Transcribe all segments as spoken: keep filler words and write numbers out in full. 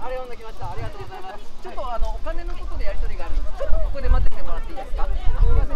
あれ読んできました。ありがとうございます。ちょっとあのお金のことでやり取りがあるので、ちょっとここで待っててもらっていいですか。すみません。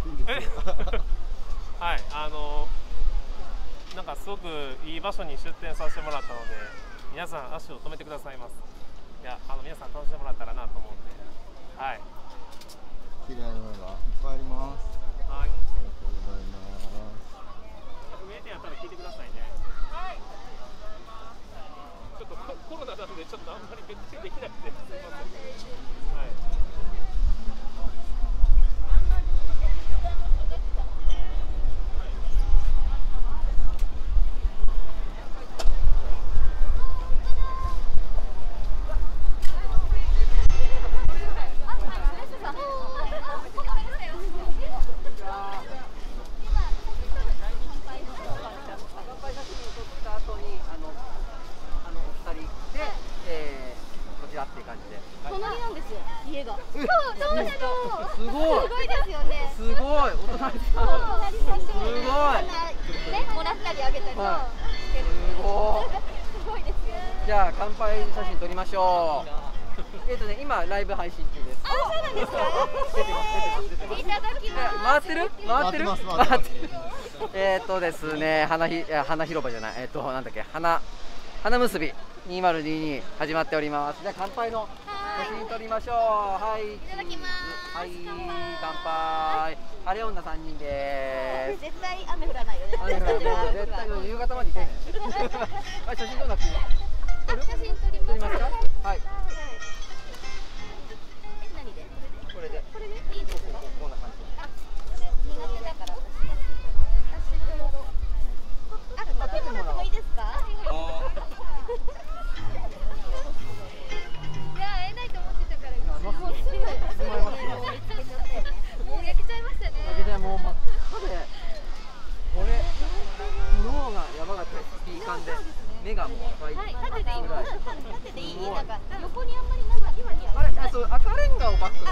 はい、あのなんかすごくいい場所に出店させてもらったので、皆さん足を止めてくださいます。いや、あの皆さん楽しんでもらったらなと思うんで、はい。 綺麗なものがいっぱいあります。 はい。ありがとうございます。 名店やったら聞いてくださいね。はい。ちょっとコロナなんでちょっとあんまり別にできなくてすみません。はい。 すごい。すごいですよね。すごい。お隣さん。すごい。ね、もらったりあげたり。すごい。すごいですよ。じゃあ乾杯写真撮りましょう。えっとね、今ライブ配信中です。あ、そうなんですか。出てます。出てます。いただきます。回ってる？回ってる？回ってる。えっとですね、花ひ花広場じゃない。えっとなんだっけ、花花結びにせんにじゅうに始まっております。じゃあ乾杯の写真撮りましょう。はい。いただきます。はい、乾杯。晴れ女三人です。絶対雨降らないよね。雨降らない。絶対夕方までいてね。はい、写真どうなってる？写真撮りますか？はい。え、何で？これで。これでいいですか？こんな感じ。苦手だから私やっていたね。私ちょうど。あ、撮ってもらってもいいですか？いや、会えないと思ってたから。もうすぐ。もう焼けちゃいましたね。焼けちゃい、もう真っ赤で。これ。脳がやばかったです。ピーカンで。目がもう赤い。はい、縦でいい。縦でいい。なんか横にあんまりなんか今には。あれ、あ、そう、赤レンガをバックに。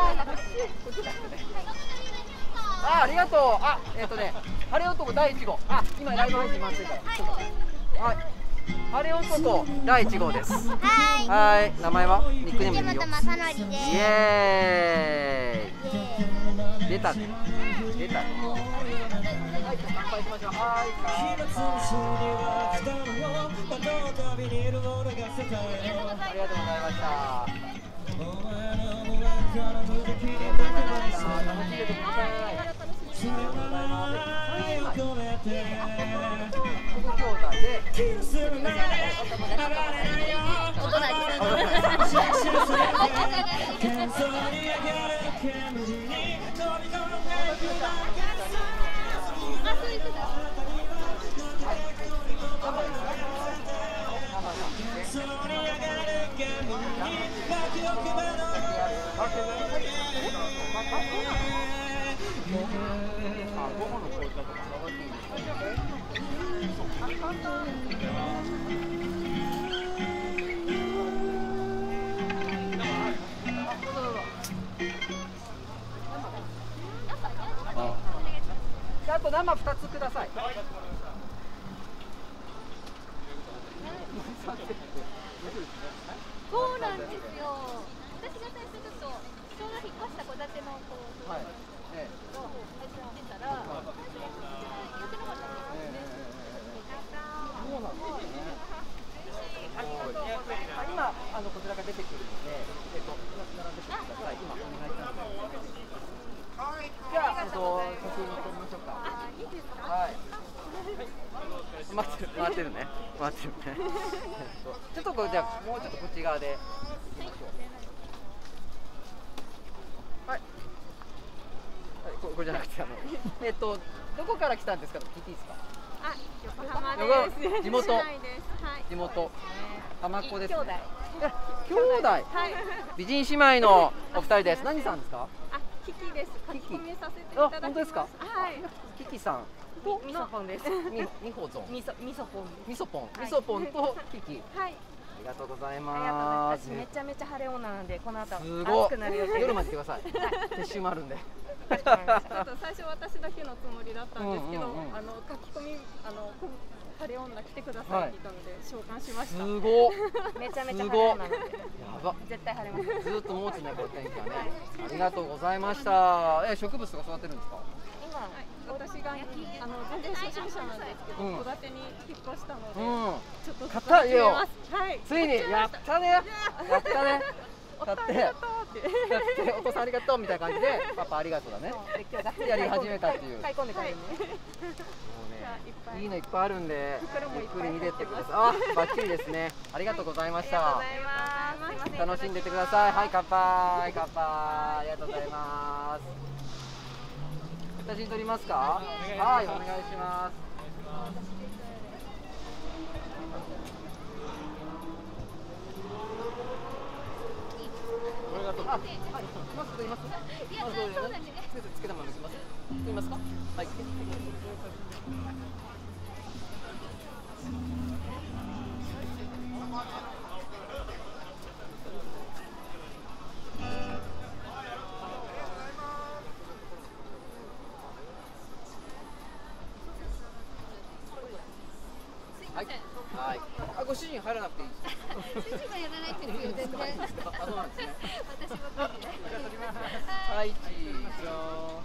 あ、ありがとう。あ、えっとね、晴れ男だいいち号。あ、今ライブ配信回ってるから。はい。晴れ男だいいち号です。はい。はい。名前は？ニックネームでいいよ。イエーイ。出たね。出たね。はい、乾杯しましょう。はい、乾杯。ありがとうございました。楽しんでてください。僕兄弟で。お隣さん。あと生ふたつください。そうなんですよ。私が最初ちょっと人が引っ越した戸建てのこう、はい、ええ、を始めてたら、最初は言ってなかったんですよね。そうなんですね。ありがとうございます。今あのこちらが出てくるので、えっと並んでください。今お願いします。じゃあ、えっと写真撮りましょうか。あ、いいですか。はい。待ってる、待ってるね。待ってるね。ちょっとこうじゃあもうちょっとこっち側で行きましょう。はい。はい、ここれじゃなくてあのえっとどこから来たんですか。聞いていいですか。あ、横浜です。地元。地元。浜っ子ですね。兄弟。はい。美人姉妹のお二人です。何さんですか。あ、キキです。書き込みさせていただきます。あ、本当ですか。はい。キキさん。みそぽんです。みほぞん。みそみそぽん。みそぽん。みそぽんとキキ。はい。ありがとうございます。めちゃめちゃ晴れ女なんでこの後暑くなるよ。夜まで来てください。撤収もあるんで。ちょっと最初私だけのつもりだったんですけど、あの書き込みあの晴れ女来てくださいって言ったので召喚しました。 すごっ。 めちゃめちゃ晴れなのでやば。 絶対晴れます。 ずっと持つねこれ天気はね。ありがとうございました。え植物とか育てるんですか？ 今、 はい、私があの全然初心者なんですけど、 うん戸建てに引っ越したので、 うん。 ちょっとずつ買ったよ始めます。はい。 ついにやったね。やったね。だってだありがとうって。 ってお子さんありがとうみたいな感じでパパありがとうだね。 で今日がっつりやり始めたっていう。 買い込んでくれるね。 もうじゃあいっぱいねいいのいっぱいあるんで袋もいっぱいゆっくり見てってください。あ、バッチリですね。ありがとうございました。 ありがとうございます。すいません。 楽しんでってください。はい、乾杯、乾杯。ありがとうございます。写真撮りますか？はい、お願いします。あ、はい、マスクいます？いや、そうだね。つけたまま抜きます？いますか？はい。はい。はい。あ、ご主人入らなくていいですか？ 主人はやらないんですよ、全然。 あ、そうなんですね。 私ばっかりで。 はい、チーズ。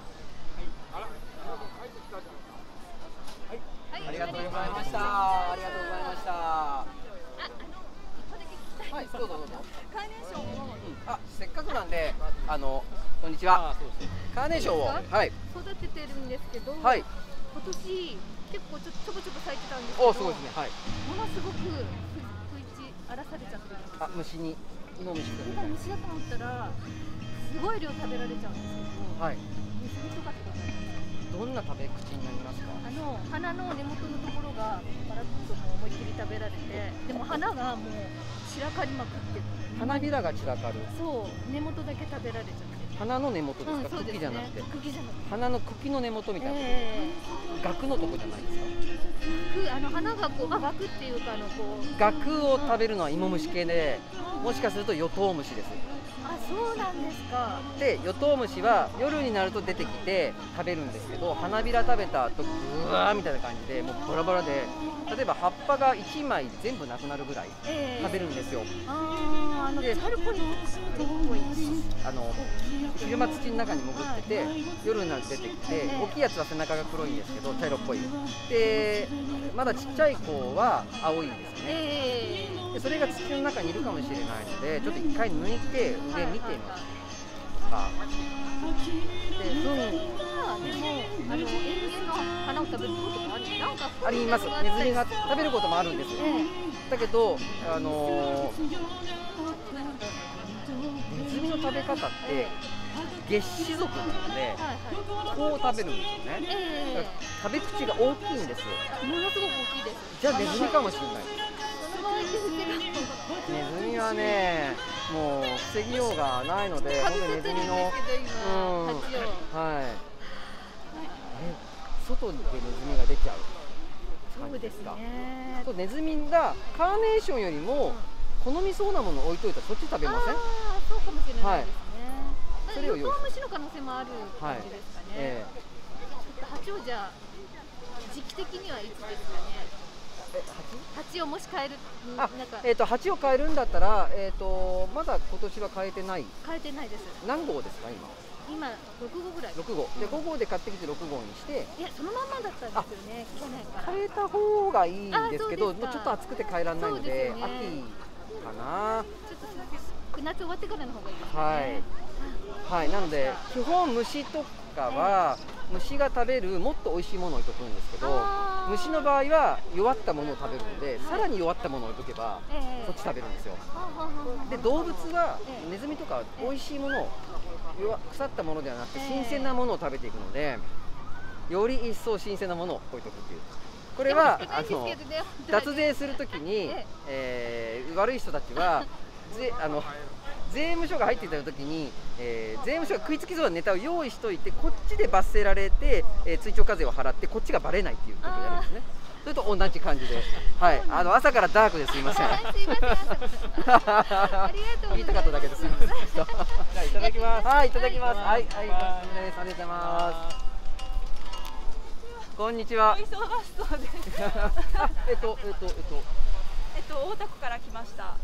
ありがとうございました。ありがとうございました。 あ、あの、一個だけ聞きたい。 はい、どうぞどうぞ。 カーネーションをあ、せっかくなんで、あの、こんにちは。カーネーションを、はい、 育ててるんですけど、 はい。 今年結構ちょちょこちょこ咲いてたんですけど、 お、すごいですね。はい。 ものすごく不一荒らされちゃってるんです。 あ、虫に、芋虫くんみ今たい虫だと思ったら、すごい量食べられちゃうんですけど、 な。はい。 ネズミとかってことなんですか？ どんな食べ口になりますか？ あの花の根元のところがバラッともう思いっきり食べられて、でも花がもう散らかりまくってる。 花びらが散らかる。 そう根元だけ食べられちゃってる。 花の根元ですか？ うん、そうですね。 茎じゃなくて。 茎じゃなくて。 花の茎の根元みたいな。 えガクのとこじゃないですか？ えー、あの花がこうあ枠っていうかあのこう。 ガクを食べるのは芋虫系で、もしかするとヨトウムシです。 あ、そうなんですか。 で、ヨトウムシは夜になると出てきて食べるんですけど、花びら食べた後うわーみたいな感じでもうバラバラで、例えば葉っぱがいちまい全部なくなるぐらいええー、 食べるんですよ。 ああ、あのでチャルコにっぽい。 あの昼間土の中に潜ってて、夜になると出てきて、大きいやつは背中が黒いんですけど茶色っぽいで、まだちっちゃい子は青いんですよね。 ええー、 でそれが土の中にいるかもしれないので、ちょっと一回抜いて上見てみますか。で、 でもあの園芸の花を食べることもある。なんかあります。ネズミが食べることもあるんですよ。だけど、あのネズミの食べ方って月歯族なので、こう食べるんですよね。 ええ食べ口が大きいんですよ。 ー、ものすごく大きいです。 じゃあネズミかもしれない。 その場合ですけど。 ネズミはね、もう防ぎようがないので、本当にネズミの、うん、はい。あれ、外でネズミが出ちゃう感じですか。 そうですね。 そう、ネズミがカーネーションよりも好みそうなものを置いといたらそっち食べません？ ああ、そうかもしれないですね。 それを用意ヨトウムシの可能性もある感じですかね。 えちょっと蜂をじゃあ時期的にはいつですかね。 え、 蜂をもし変える蜂？あ、 なんかえっと蜂を変えるんだったら、えっとまだ今年は変えてない。 変えてないです。 何号ですか今？ 今ろくごうぐらい。 ろくごうでごごうで買ってきてろくごうにして。 いや、そのまんまだったんですよね。去年から。 変えた方がいいんですけど、 あ、そうですか。 もうちょっと暑くて変えられないので、 そうですよね。 秋かな。 ちょっと夏終わってからの方がいいですね。 はい。はい、なので基本虫とかは虫が食べるもっと美味しいものを置いとくんですけど、 あー虫の場合は弱ったものを食べるので、さらに弱ったものを置いとけば、 ええそっち食べるんですよ。 はあはあはあで、動物はええネズミとかは美味しいものを弱腐ったものではなくてええ新鮮なものを食べていくので、より一層新鮮なものを置いとくっていう。これはあの脱税するときに、 ええー悪い人たちはぜあの税務署が入っていたときに、えー税務署が食いつきそうなネタを用意しておいて、こっちで罰せられて、えー追徴課税を払ってこっちがバレないっていうことをやるんですね。それと同じ感じで、はい、あの朝からダークですいません。 すいません。ありがとうございます。 言いたかっただけですいませんでした。 じゃあいただきます。 はい、いただきます。はい、はい、お疲れ様です。ありがとうございます。 こんにちは。 忙しそうで。 あ、えっと、えっと、えっと。 えっと、大田区から来ました。はい。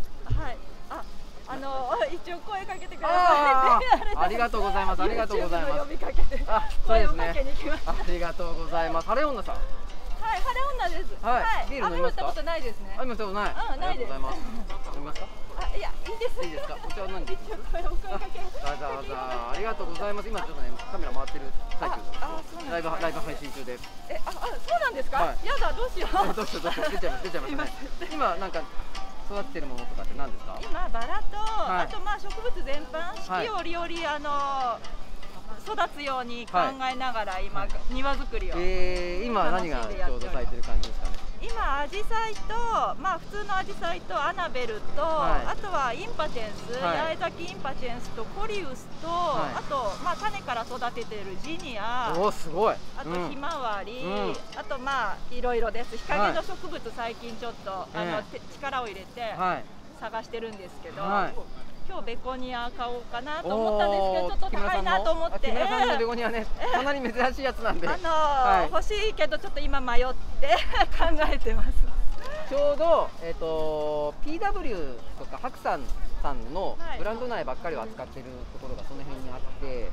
あ、あの、一応声かけてください。 ありがとうございます。ありがとうございます。 呼びかけて。 あ、そうですね。 ありがとうございます。晴れ女さん。 はい、晴れ女です。 はい。ビール飲みますか。 雨降ったことないですね。 雨降ったことない。 うん、ないです。 飲みますか。 あ、いや、いいです。 いいですか。お茶は何。 一応声お声かけ。 わざわざありがとうございます。今ちょっとね、カメラ回ってる最中。 あ、そうなんライブライブ配信中で。 え、あ、そうなんですか。やだ、どうしよう。 どうしようどうしよう。出ちゃいます出ちゃいますね。今なんか育ってるものとかって何ですか。 今バラと、あとまあ植物全般、四季折々あの育つように考えながら今庭作りを。 ええ、今何がちょうど咲いてる感じですかね。 今アジサイと、まあ普通のアジサイとアナベルと、あとはインパチェンス、八重咲きインパチェンスとコリウスと、あとまあ種から育ててるジニア、 おすごい。 あとひまわり、あとまあいろいろです。日陰の植物最近ちょっとあの力を入れて探してるんですけど。今日ベゴニア買おうかなと思ったんですけど、ちょっと高いなと思って。 木村さんのベゴニアね、そんなに珍しいやつなんで。 あの欲しいけどちょっと今迷って考えてます。 ちょうどえっと ピーダブリュー とか白山さんのブランド内ばっかりを扱ってるところがその辺にあって、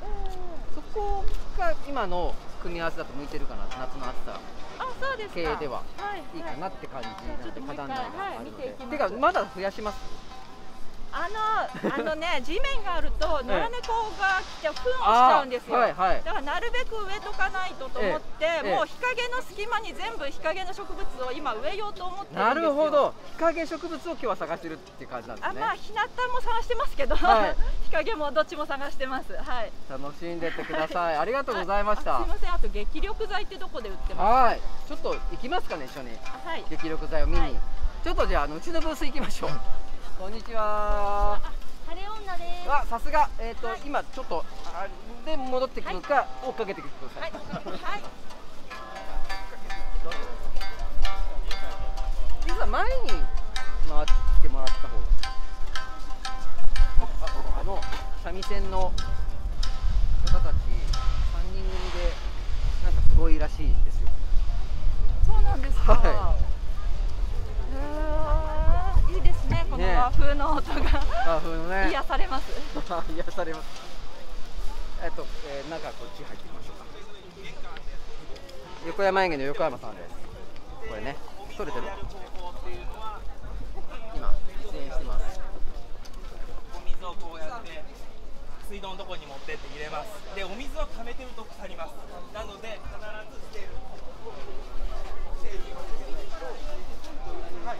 そこが今の組み合わせだと向いてるかな、夏の暑さ。 あ、そうですか。 系ではいいかなって感じなんで、花壇内があるので。てかまだ増やします。 あの、あのね、地面があると野良猫が来て糞をしちゃうんですよ。だからなるべく植えとかないとと思って、もう日陰の隙間に全部日陰の植物を今植えようと思ってるんですよ。 なるほど。日陰植物を今日は探してるっていう感じなんですね。 あ、まあ日向も探してますけど、日陰もどっちも探してます。はい。 楽しんでってください。ありがとうございました。 すみません。あと激緑剤ってどこで売ってますか。 はい。ちょっと行きますかね、一緒に。はい。激緑剤を見に。ちょっとじゃあ、あのうちのブース行きましょう。こんにちは。 晴れ女です。 あ、さすが、えっと、今ちょっと、あで戻ってくるか、追っかけてください。はい。実は前に回ってもらった方が。あの三味線の方たち三人組で、なんかすごいらしいんですよ。 そうなんですか。はい。いいですね、この和風の音が。 和風のね。 癒されます。 癒されます。えっと、えー、中こっち入ってみましょうか。横山園芸の横山さんです。これね、撮れてる。今出演してます。 お水をこうやって水道のところに持ってって入れます。で、お水を溜めてると腐ります。なので必ず捨てる。はい。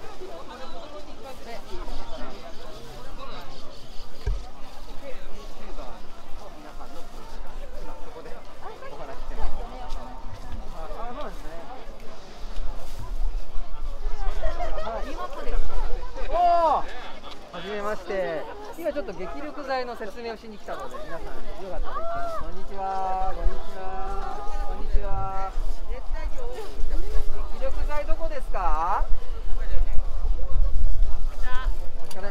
はじめまして。今ちょっと激緑剤の説明をしに来たので、皆さんよかったら一緒に。こんにちは。こんにちは。こんにちは。激緑剤どこですか？お疲れ。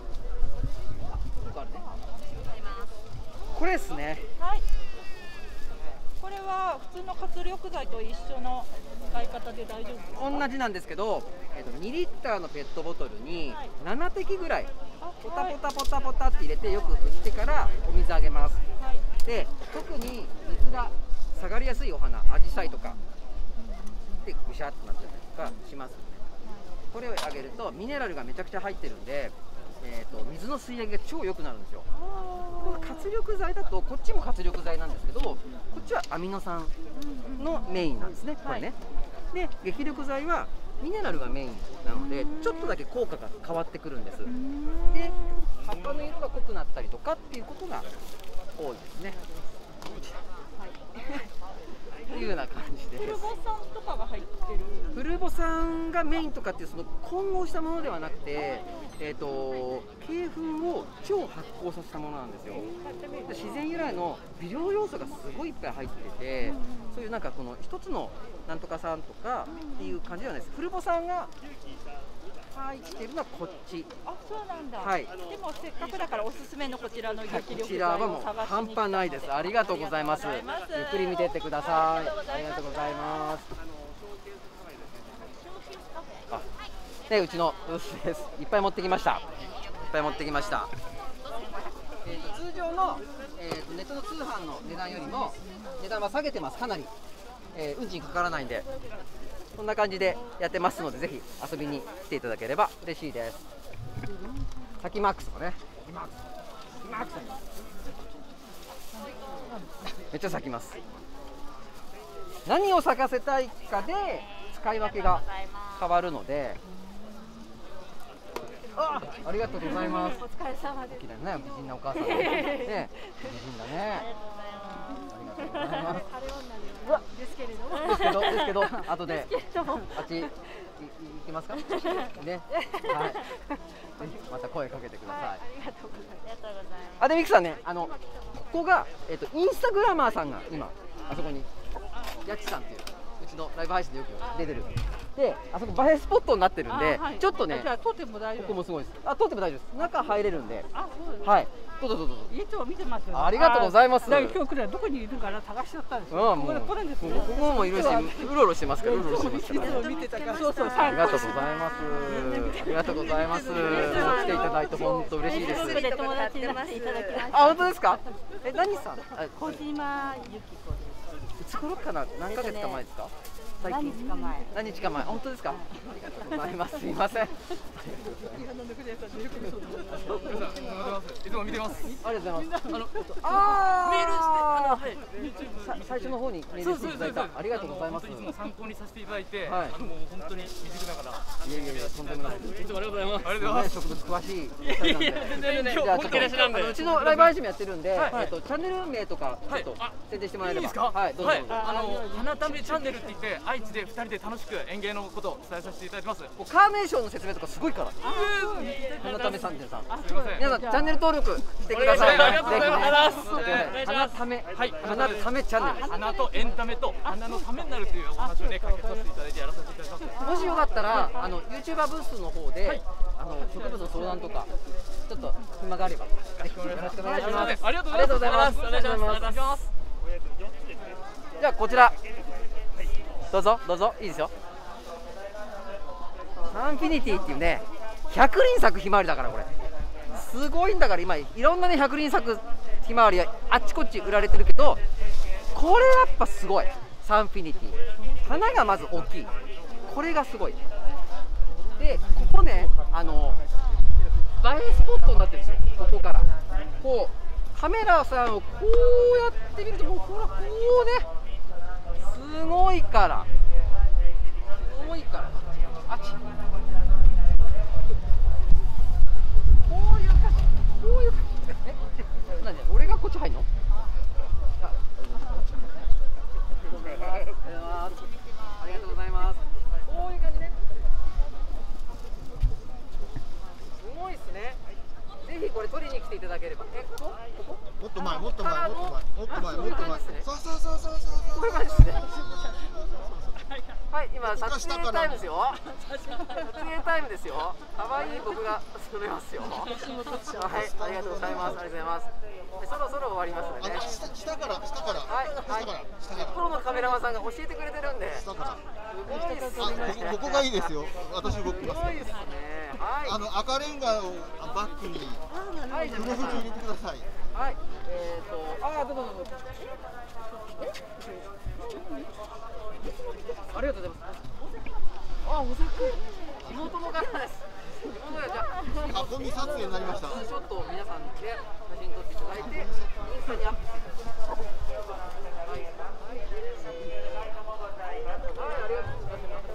これですね。 はい。これは普通の活力剤と一緒の使い方で大丈夫ですか？ 同じなんですけど、えっとにリッターのペットボトルにななてきぐらいポタポタポタポタって入れてよく振ってからお水あげます。はい、で、特に水が下がりやすいお花、アジサイとかでぐしゃっとなっちゃったりとかします。これをあげるとミネラルがめちゃくちゃ入ってるんで、えー、と水の吸い上げが超良くなるんですよ。この活力剤だとこっちも活力剤なんですけど、こっちはアミノ酸のメインなんですね、これね。で、激緑剤はミネラルがメインなのでちょっとだけ効果が変わってくるんです。で、葉っぱの色が濃くなったりとかっていうことが多いですね。というような感じです。 フルボ酸とかが入ってる。 フルボ酸がメインとかっていうその混合したものではなくて、えっと鶏粉を超発酵させたものなんですよ。で、自然由来の微量要素がすごいいっぱい入ってて、 そういうなんかこの一つのなんとかさんとかっていう感じではないです。古本さんが入ってるのはこっち。 あ、そうなんだ。 はい。 でもせっかくだからおすすめのこちらのはい、 激力こちらはもう半端ないです。ありがとうございます。ゆっくり見てってください。ありがとうございます。あ、でうちのブースです。いっぱい持ってきました。いっぱい持ってきました。えー、と通常の、えー、とネットの通販の値段よりも値段は下げてます。かなり、えー、運賃かからないんで。こんな感じでやってますので、ぜひ遊びに来ていただければ嬉しいです。サキマックスとかね。めっちゃ咲きます。何を咲かせたいかで使い分けが変わるので。あ、ありがとうございます。 お疲れ様です。 綺麗なね、美人なお母さんね。ね、美人だね。ありがとうございます。うわ、 ですけれども。 ですけど、ですけど、後で。あっち、い、いきますか。ね。はい。ぜひ、また声かけてください。 ありがとうございます。 あ、で、ミクさんね、あの、ここが、えっと、インスタグラマーさんが、今、あそこに。やちさんっていう、うちのライブ配信でよく出てる。で、あそこ映えスポットになってるんで、ちょっとね。 じゃあ撮っても大丈夫。 ここもすごいです。あ、撮っても大丈夫です。中入れるんで。 あ、そうです。 はい。どうぞどうぞ。 いつも見てますよ。 ありがとうございます。 今日来るどこにいるから探しちゃったんですよ。 うん、もう、 これですね。 ここもいるし、うろうろしてますから、うろうろしてますから。 見てたから。そうそう。 ありがとうございます。ありがとうございます。来ていただいて本当嬉しいです。 で友達になっていただきました。 あ、本当ですか。え、何さん。 小島由紀子です。 いつ頃かな、何ヶ月か前ですか。 何日か前。 何日か前、本当ですか。ありがとうございます。すみません。いつも見てます。 ありがとうございます。 あの、 あメールして、あの、はい。 最初の方にメールしていただいた。ありがとうございます。 いつも参考にさせていただいて、 はい。 あの、もう本当に未熟ながら。 いやいやいや、とんでもない。 いつもありがとうございます。ありがとうございます。 植物詳しい二人なんで。 全然ね、 じゃあちょっとうちのライブ配信もやってるんで、えっとチャンネル名とかちょっと宣伝してもらえれば。いいですか。はい、どうぞ。 あの、花ためチャンネルって言って愛知でふたりで楽しく園芸のことを伝えさせていただきます。 カーネーションの説明とかすごいから。花ためさんってさん。 すみません。 皆さんチャンネル登録してください。 ありがとうございます。 花ため、はい、花ためチャンネル。 花とエンタメと花のためになるというお話をね、かけさせていただいてやらさせていただきます。 もしよかったら、あの YouTuber ブースの方で、あの植物の相談とかちょっと暇があればぜひよろしくお願いします。 ありがとうございます。 ありがとうございます。じゃあこちらどうぞどうぞ、いいですよ。サンフィニティっていうね、ひゃく輪咲くひまわりだから。これすごいんだから。今いろんなねひゃく輪咲くひまわりあっちこっち売られてるけど、これやっぱすごい。サンフィニティ、花がまず大きい。これがすごい。でここね、あの映えスポットになってるんですよ。ここからこうカメラさんをこうやってみると、もうほらこうね、すごいからすごいからあっちこういう感じ、こういう感じ。え、何、俺がこっち入んの？あ、ありがとうございます。こういう感じね。すごいですね。ぜひこれ取りに来ていただければ。え、ここ？ここ？ もっと前、もっと前、もっと前、もっと前、もっと前。そうそうそうそうそう。 こういう感じですね。はい、今撮影タイムですよ。撮影タイムですよ。可愛い僕が撮れますよ。はい、ありがとうございます。ありがとうございます。そろそろ終わりますのでね。 下から、下から。 はい、はい。プロのカメラマンさんが教えてくれてるんで。 下から。 すごいですね。 ここがいいですよ。私動きます。 すごいですね。はい。 あの赤レンガをバックに。 はい、じゃあ黒縁入れてください。 はい、えっと、ああ、どうぞどうぞ。ありがとうございます。あ、お酒。地元の方です。地元でじゃあ、 囲み撮影になりました。 ちょっと皆さんで写真撮っていただいて、インスタにアップしてください。はい。はい、ありがとうございます。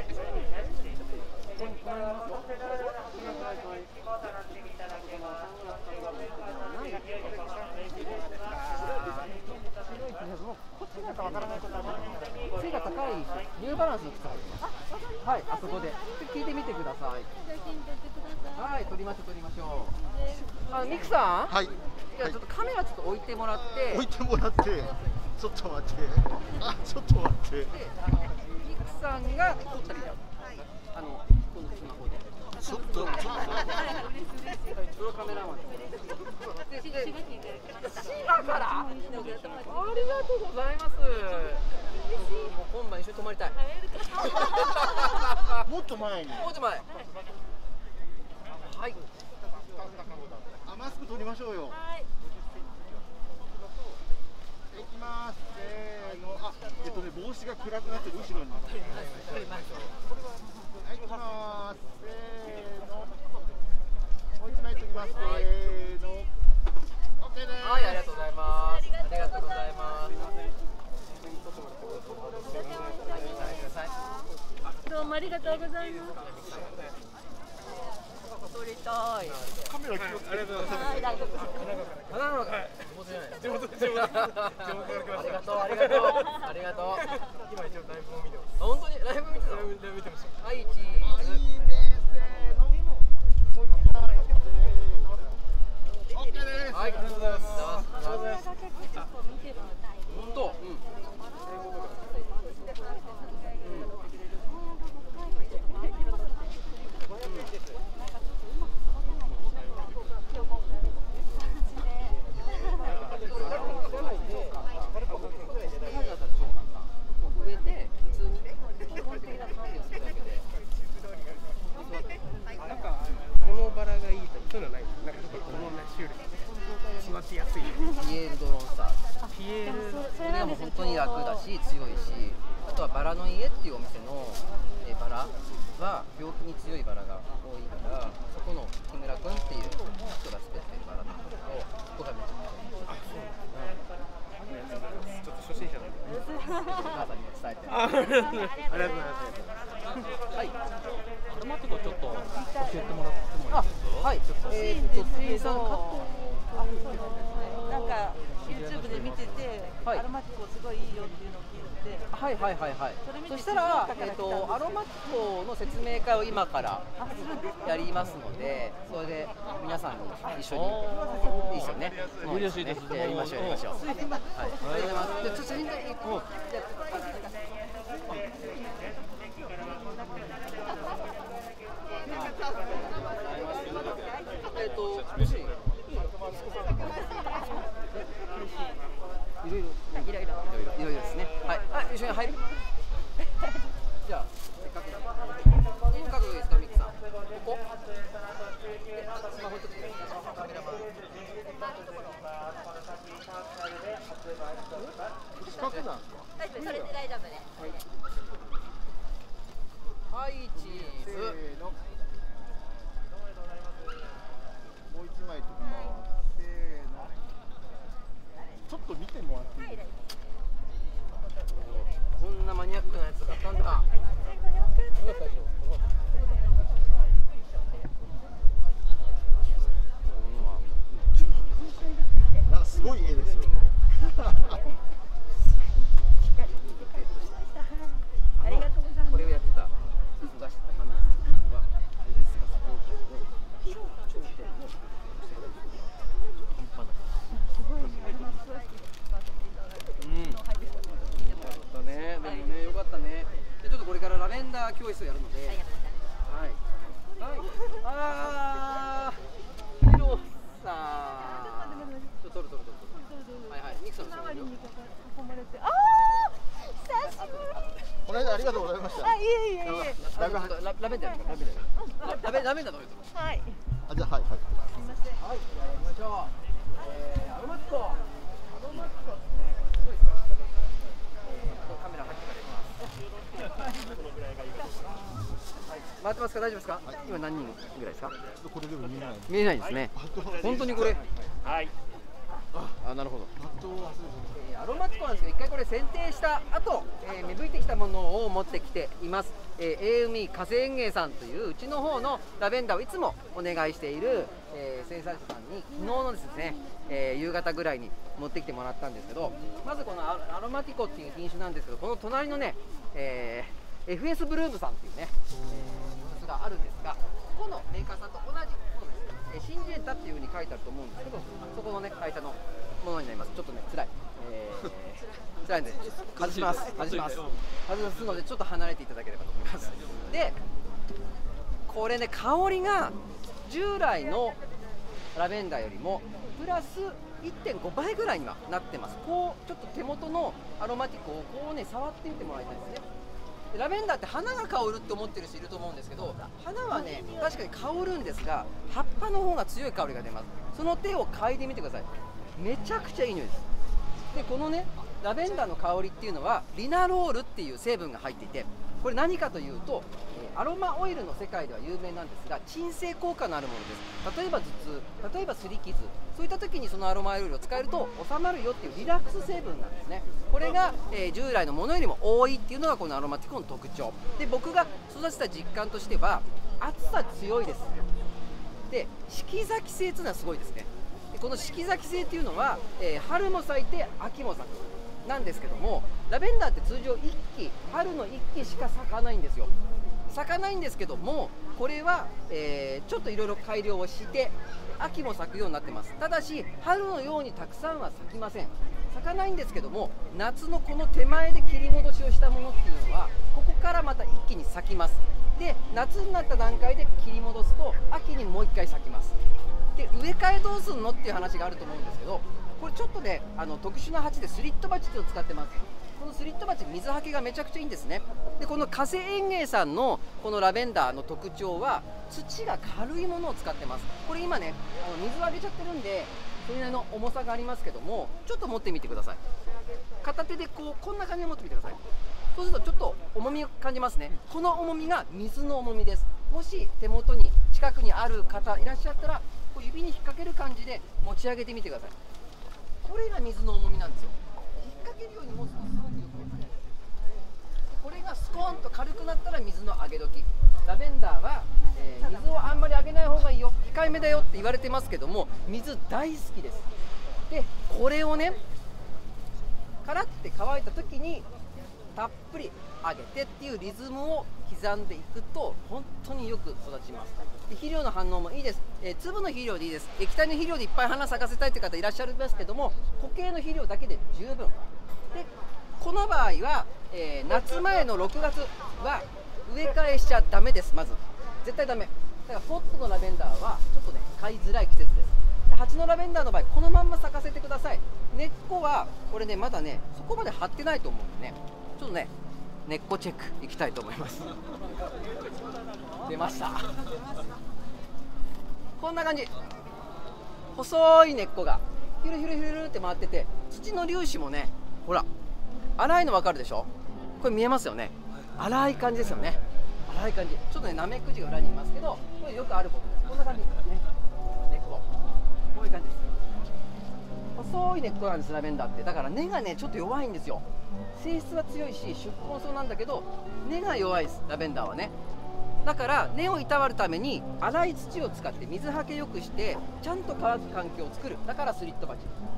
こっちなんかわからないことある。背が高いニューバランスの靴履いてます。はい、あそこで聞いてみてください。はい、撮りましょう撮りましょう。あ、ミクさん。 はい。 じゃあちょっとカメラちょっと置いてもらって。 置いてもらって。 ちょっと待ってあちょっと待ってであのミクさんが撮ったりだあのこのスマホでちょっとちょっとプロカメラマンで滋賀からありがとうございますもう今晩一緒に泊まりたいもっと前にもうちょい前はいあマスク取りましょうよはいいきますせーのあえっとね帽子が暗くなってる後ろにはいいきますせーのもう一枚取りますせーの OK ですはいありがとうございますありがとうございますどうもありがとうございます。 撮りたい。 カメラ気をつけてくださいありがとうありがとうありがとう今一応ライブも見てます本当にライブ見てたライブ見てましたはいチーズいいねせーのもう一枚せーの OK ですはいありがとうございます本当うん植えて普通に基本的な管理をするだけでなんかこのバラがいいとかそういうのないなんかこの種類育ちやすいピエールドロンスターピエールそれがもう本当に楽だし強いしあとはバラの家っていうお店のえバラは病気に強いバラが多いからそこの木村君っていう人が作ってるバラなんだけどここがめちゃくちゃいいあそうちょっと初心者なんでお母さんにも伝えてありがとうございますはいアロマティコちょっと教えてもらってもいいですかはいえーっと生産カットなんか YouTube で見てて、 はい、 アロマティコすごいいいよっていうのを聞いて、 はいはいはいはい。そしたら、えっと、アロマティコの説明会を今からやりますので、それで皆さんに一緒にいいですよね。 嬉しいです。 やりましょうやりましょう。はい。ありがとうございます。じゃあちょっと写真で一個。えっともし。いろいろ、いろいろ、いろいろ、いろいろですね。はい、あ、一緒に入る。じゃあ、せっかくだから。いい角度ですか、ミキさん。ここ。スマホ撮ってください。カメラマン。 四角なんですか。 大丈夫、それで大丈夫です。 はい、チーズ。 せーの。もう一枚取ります。せーの。ちょっと見てもらっていいですか。 こんなマニアックなやつ買ったんだ。 なんかすごい絵ですよ。 ありがとうございます。 これをやってた東田真宮さんはハイビスカスボーカルの超頂点の半端ない。 すごいアロマ詳しく使わせていただいて、 うん。 ハイビスカス聞いてもらって。 だね、でもね、よかったね。で、ちょっとこれからラベンダー教室をやるので。はい。はい。ああ。ヒロさん。ちょっと取る取る取る。はいはい。ミクさんの周りに囲まれて。ああ。久しぶり。 この間ありがとうございました。 あ、いえいえいえ。 ラララベンダーラベンダー。ラベラベンダーどういうところ。 はい。 あ、じゃあはいはい。 すみません。 はい。やりましょう。えー、アロマティコ。アロマティコ。カメラ入ってからいきます。回ってますか、大丈夫ですか。はい、今何人ぐらいですか。 これでも見えない。 見えないですね。本当にこれ。 はい。 あ、なるほど。えー、アロマティコなんですけど、一回これ剪定した後、えー、芽吹いてきたものを持ってきています。えー、エーエムイー 火星園芸さんといううちの方のラベンダーをいつもお願いしている、えー、生産者さんに昨日のですね、えー、夕方ぐらいに持ってきてもらったんですけど、まずこのアロマティコっていう品種なんですけど、この隣のね、えー、エフエス ブルームさんっていうね、えー、があるんですが、ここのメーカーさんと同じものです。えー、シンジエンタっていう風に書いてあると思うんですけど、そこのね会社のものになります。ちょっとね辛い、ええー、辛いんで外します外します外すのでちょっと離れていただければと思います。でこれね、香りが従来のラベンダーよりもプラス いってんご 倍ぐらいにはなってます。こうちょっと手元のアロマティックをこうね触ってみてもらいたいですね。でラベンダーって花が香るって思ってる人いると思うんですけど、花はね確かに香るんですが、葉っぱの方が強い香りが出ます。その手を嗅いでみてください。めちゃくちゃいい匂いです。でこのねラベンダーの香りっていうのはリナロールっていう成分が入っていて、これ何かというと、えー、アロマオイルの世界では有名なんですが、鎮静効果のあるものです。例えば頭痛、例えば擦り傷、そういった時にそのアロマオイルを使えると収まるよっていうリラックス成分なんですね。これが、えー、従来のものよりも多いっていうのがこのアロマティックの特徴で、僕が育てた実感としては暑さ強いです。で四季咲き性というのはすごいですね。でこの四季咲き性っていうのは、えー、春も咲いて秋も咲くなんですけども、ラベンダーって通常いっき、春のいっきしか咲かないんですよ。咲かないんですけども、これは、えー、ちょっといろいろ改良をして秋も咲くようになってます。ただし春のようにたくさんは咲きません。咲かないんですけども、夏のこの手前で切り戻しをしたものっていうのはここからまた一気に咲きます。で夏になった段階で切り戻すと秋にもういっかい咲きます。で植え替えどうするのっていう話があると思うんですけど、これちょっとねあの特殊な鉢でスリット鉢っていうのを使ってます。このスリット鉢水はけがめちゃくちゃいいんですね。でこの加瀬園芸さんのこのラベンダーの特徴は土が軽いものを使ってます。これ今ねあの水をあげちゃってるんでそれなりの重さがありますけども、ちょっと持ってみてください。片手でこうこんな感じで持ってみてください。そうするとちょっと重みを感じますね。この重みが水の重みです。もし手元に近くにある方いらっしゃったらこう指に引っ掛ける感じで持ち上げてみてください。これが水の重みなんですよ。引っ掛けるように持つとすごくよくわかる。これがスコーンと軽くなったら水の上げ時。ラベンダーは、えー、水をあんまりあげない方がいいよ、控えめだよって言われてますけども、水大好きです。でこれをねカラって乾いた時にたっぷりあげてっていうリズムを刻んでいくと本当によく育ちます。で肥料の反応もいいです。えー、粒の肥料でいいです。液体の肥料でいっぱい花咲かせたいという方いらっしゃいますけども、固形の肥料だけで十分で、この場合は、えー、夏前のろくがつは植え替えしちゃダメです。まず絶対ダメだから、ポットのラベンダーはちょっとね買いづらい季節です。で鉢のラベンダーの場合このまんま咲かせてください。根っこはこれねまだねそこまで張ってないと思うんでね、ちょっとね根っこチェックいきたいと思います。出ました。こんな感じ、細い根っこがヒュルヒュルヒュルって回ってて、土の粒子もねほら粗いの分かるでしょ。これ見えますよね。粗い感じですよね。粗い感じ、ちょっとねナメクジが裏にいますけど、これよくあることです。こんな感じね、根っここういう感じです。細い根っこなんですラベンダーって。だから根がねちょっと弱いんですよ。性質は強いし出根草なんだけど根が弱いですラベンダーはね。だから根をいたわるために粗い土を使って水はけよくしてちゃんと乾く環境を作る。だからスリット鉢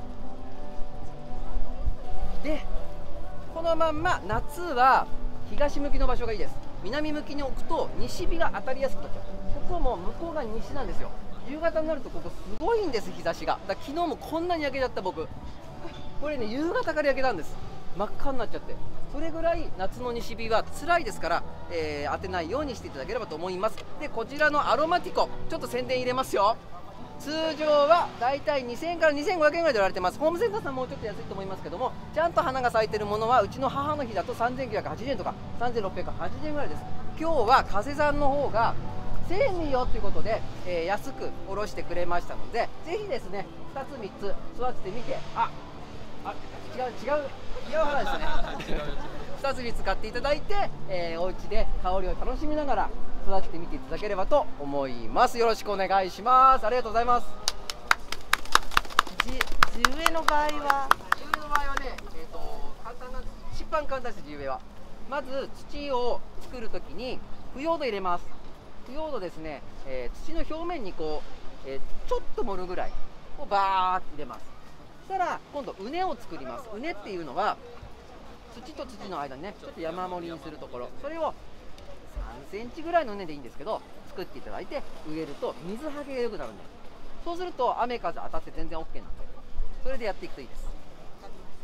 で、このまんま夏は東向きの場所がいいです。南向きに置くと西日が当たりやすくなっちゃう。ここも向こうが西なんですよ。夕方になるとここすごいんです、日差しが。だから昨日もこんなに焼けちゃった僕。これね夕方から焼けたんです。真っ赤になっちゃって。それぐらい夏の西日は辛いですから、えー、当てないようにしていただければと思います。でこちらのアロマティコちょっと宣伝入れますよ。通常はだいたいにせんえんからにせんごひゃくえんぐらいで売られてます。ホームセンターさんもうちょっと安いと思いますけども、ちゃんと花が咲いてるものはうちの母の日だとさんぜんきゅうひゃくはちじゅうえんとかさんぜんろっぴゃくはちじゅうえんぐらいです。今日は加瀬さんの方がせんえんにいいよということで、えー、安く卸してくれましたので、ぜひですねふたつみっつ育ててみて、ああ違う違う違う花ですねふたつみっつ買っていただいて、えー、お家で香りを楽しみながら育ててみていただければと思います。よろしくお願いします。ありがとうございます。 地植えの場合は地植えの場合はね、えー、と簡単な一番簡単です。地植えはまず土を作るときに腐葉土入れます。腐葉土ですね、えー、土の表面にこう、えー、ちょっと盛るぐらいをバーって入れます。そしたら今度畝を作ります。畝っていうのは土と土の間にねちょっと山盛りにするところ、それをさんセンチぐらいの畝でいいんですけど作っていただいて植えると水はけが良くなるんです。そうすると雨風当たって全然 オーケー なんで、それでやっていくといいです。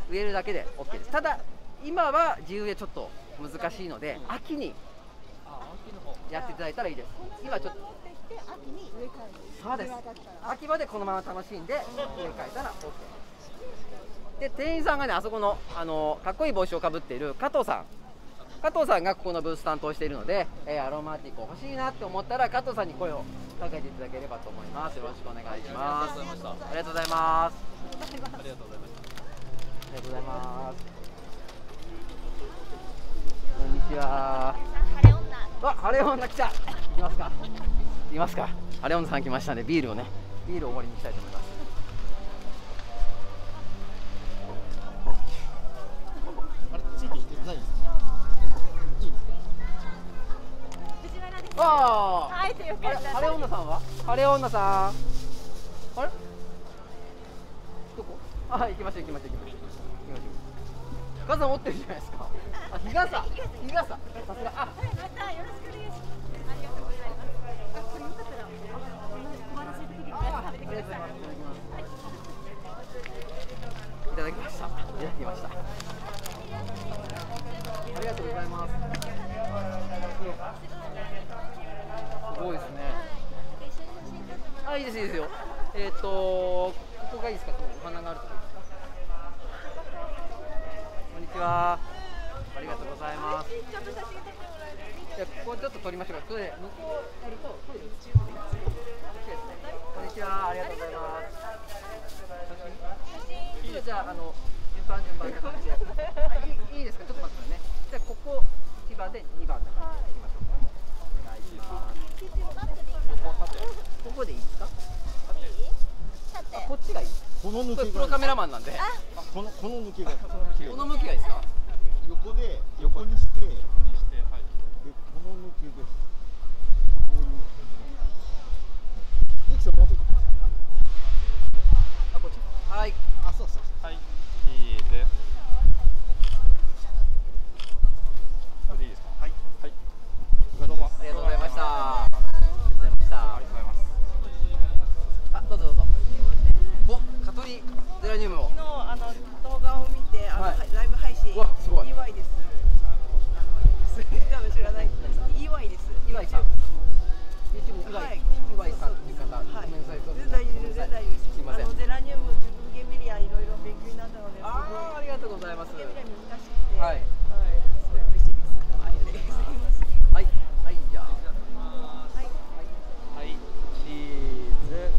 植えるだけで OK です。ただ今は地植えちょっと難しいので、秋にやっていただいたらいいです。今ちょっとそうです。秋までこのまま楽しんで植え替えたら OK です。で店員さんがね、あそこのあのかっこいい帽子をかぶっている加藤さん、加藤さんがここのブース担当しているので、えー、アロマティック欲しいなって思ったら加藤さんに声をかけていただければと思います。よろしくお願いします。ありがとうございます。ありがとうございます。ありがとうございます。こんにちは。 晴れ女。 わ、晴れ女来た。いきますか。いきますか。晴れ女さん来ましたね。ビールをね、ビールをおごりに行きたいと思います。 あれ、ついてきてないんですか。 ああ。 はい、というか。 晴れ女さんは？晴れ女さん。あれ？どこ？あ、行きましょう行きましょう行きましょう。行きましょう。傘持ってるじゃないですか。あ、日傘。日傘。さすが。あ、 またよろしくお願いします。ありがとうございます。あ、これよかったらお話しできるから食べてください。 いただきました。いただきました。ありがとうございます。すごいですね。あ、いいですいいですよ。えっとここがいいですか。お花があるところですか。こんにちは。ありがとうございます。 ちょっと写真撮ってもらえる？ いや、ここちょっと撮りましょうか。それで向こうやるとトイレです。こんにちは。ありがとうございます。写真。じゃああの順番順番で形で。あ、いいいいですか。ちょっと待ってくださいね。じゃあここいちばんでにばんの感じでいきましょうか。お願いします。ここでいいですか。あ、こっちがいい。 この抜けがいい。 プロカメラマンなんで。 あ、このこの抜けがいい。 この向きがいいですか。 横で横にして、横にしてはい。でこの抜けです。こういう。ゆきさんもうちょっと。 あ、こっち。はい。 あ、そうそう。 はい。いいで。これでいいですか。はい。はい。どうもありがとうございました。ありがとうございました。 ありがとうございます。 あ、どうぞどうぞ。お、蚊取りゼラニウムを。 昨日あの動画を見てあの、 はい、 ライブ配信。 わ、すごい。 イーワイです。多分知らない。イーワイです。 イーワイさん。YouTube のイーワイ、イーワイさんっていう方。 はい。 ごめんなさい。どうぞ全然全然大丈夫です。 すみません。 あのゼラニウム自分ゲミリアいろいろ勉強になったので。 ああ、ありがとうございます。 ゲミリア難しくて。 はい。 はい。すごい嬉しいです。ありがとうございます。 はい。はい、じゃあ。 はい。 はい。チーズ。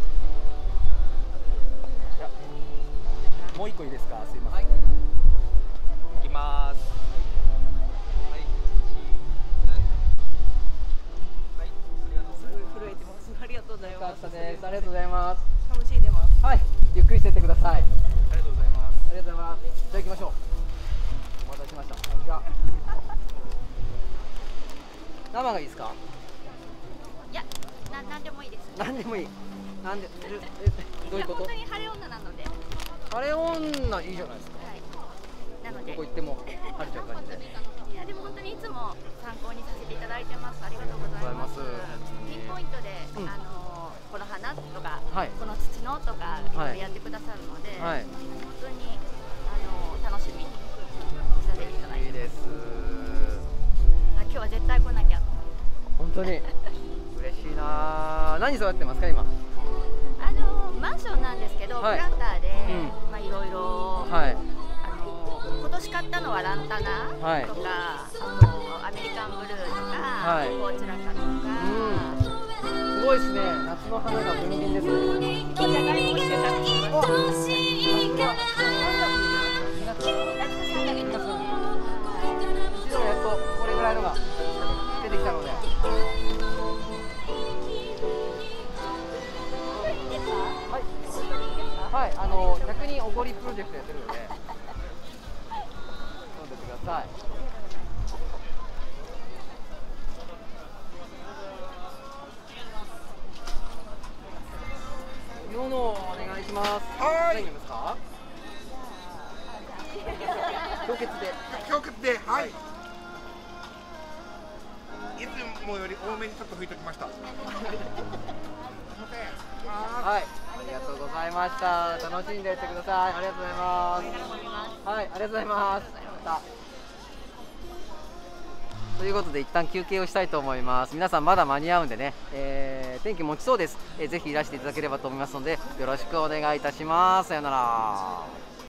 いや。もう一個いいですか。すいません。はい。いきます。はい。はい。 すごい震えてます。ありがとうございよかます。 ったです。ありがとうございます。 楽しんでます。 はい。ゆっくりしてってください。 ありがとうございます。 ありがとうございます。じゃあ行きましょう。お待たせしました。こんにちは。生がいいですか。 いや、ななんでもいいです。 なんでもいい。なんで、え、えどういうこと。 本当に晴れ女なので。 晴れ女いいじゃないですか。 はい。なので。 どこ行っても晴れちゃう感じで。 いやでも本当にいつも参考にさせていただいてます。ありがとうございます。ピンポイントで、 うん、 あのこの花とか、 はい、 この土のとかいろいろやってくださるので、はい、本当にあの楽しみにさせていただいてます。いいです。今日は絶対来なきゃ。 本当に嬉しいな。何育ててますか今。 あのマンションなんですけど、はい、プランターで、うん、まあいろいろ。はい。今年買ったのはランタナとか、はい、あのアメリカンブルーとか、はい、コーチラカとか、 うん、すごいですね。夏の花が分輪ですね。 じゃがいも収穫しました。 一度やっとこれぐらいのが出てきたので。はい。はい、あの逆におごりプロジェクトやってるので。ください。よのお願いします。はい。何ですか？氷結で。 氷結で、はい。いつもより多めにちょっと拭いておきました。はい。 ありがとうございました。楽しんでいってください。ありがとうございます。 はい、ありがとうございます。またということで一旦休憩をしたいと思います。皆さんまだ間に合うんでね、えー、天気持ちそうです、えー、ぜひいらしていただければと思いますのでよろしくお願いいたします。さようなら。